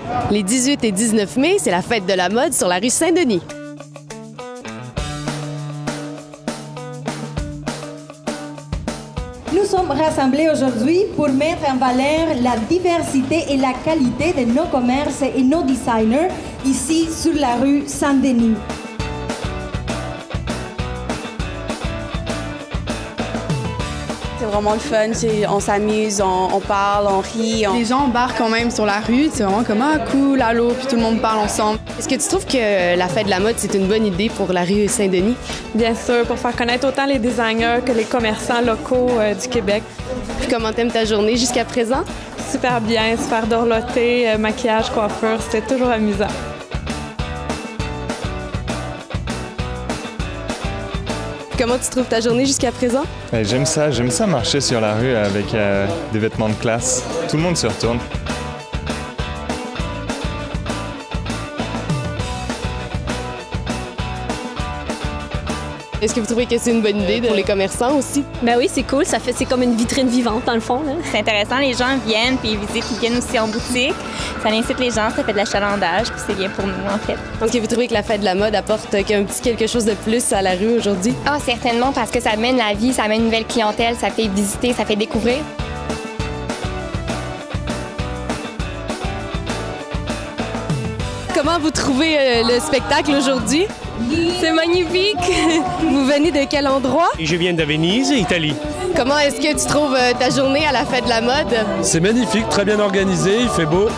Les 18 et 19 mai, c'est la fête de la mode sur la rue Saint-Denis. Nous sommes rassemblés aujourd'hui pour mettre en valeur la diversité et la qualité de nos commerces et nos designers ici sur la rue Saint-Denis. C'est vraiment le fun, on s'amuse, on parle, on rit. Les gens embarquent quand même sur la rue, c'est vraiment comme « Ah, cool, allô », puis tout le monde parle ensemble. Est-ce que tu trouves que la fête de la mode, c'est une bonne idée pour la rue Saint-Denis? Bien sûr, pour faire connaître autant les designers que les commerçants locaux du Québec. Puis comment t'aimes ta journée jusqu'à présent? Super bien, se faire dorloter, maquillage, coiffure, c'était toujours amusant. Comment tu trouves ta journée jusqu'à présent? J'aime ça marcher sur la rue avec des vêtements de classe. Tout le monde se retourne. Est-ce que vous trouvez que c'est une bonne idée pour les commerçants aussi? Ben oui, c'est cool. C'est comme une vitrine vivante, dans le fond. C'est intéressant. Les gens viennent, puis ils viennent aussi en boutique. Ça incite les gens, ça fait de l'achalandage, puis c'est bien pour nous, en fait. Donc, vous trouvez que la fête de la mode apporte un petit quelque chose de plus à la rue aujourd'hui? Ah, certainement, parce que ça amène la vie, ça amène une nouvelle clientèle, ça fait visiter, ça fait découvrir. Comment vous trouvez le spectacle aujourd'hui? C'est magnifique! Vous venez de quel endroit? Je viens de Venise, Italie. Comment est-ce que tu trouves ta journée à la fête de la mode? C'est magnifique, très bien organisé, il fait beau.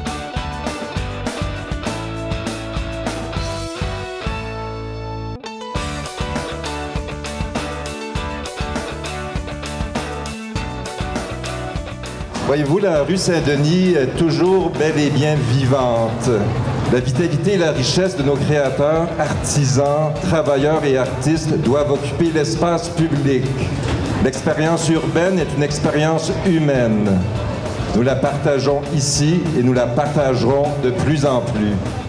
Voyez-vous, la rue Saint-Denis est toujours bel et bien vivante. La vitalité et la richesse de nos créateurs, artisans, travailleurs et artistes doivent occuper l'espace public. L'expérience urbaine est une expérience humaine. Nous la partageons ici et nous la partagerons de plus en plus.